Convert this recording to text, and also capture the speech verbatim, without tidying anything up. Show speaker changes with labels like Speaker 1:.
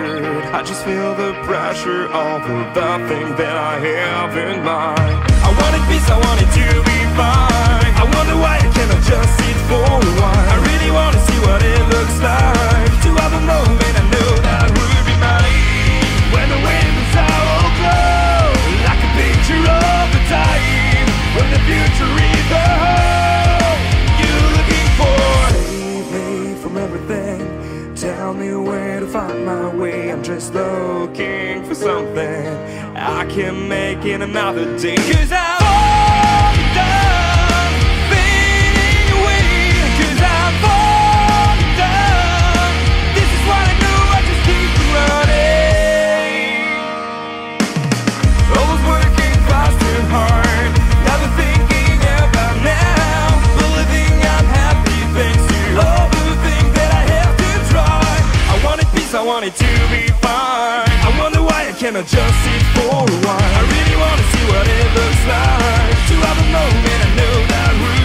Speaker 1: pressured. I just feel the pressure of the thing that I have in mind. I wanted peace, I wanted to be fine. I wonder why I cannot just sit for a while. I really wanna see what it looks like to have a moment I know that would be mine. When the windows are all closed, like a picture of the time when the future is the home you're looking for. Save me from everything, tell me where to find my way. I'm just looking for something I can make in another day. Cause I'm all done fading away. Cause I'm all done. This is what I know, I just keep running. Always working fast and hard, never thinking about now. Believing I'm happy thanks to all the things that I have to try. I wanted peace, I wanted to be fine. I wonder why I cannot just sit for a while. I really wanna see what it looks like to have a moment I know that we're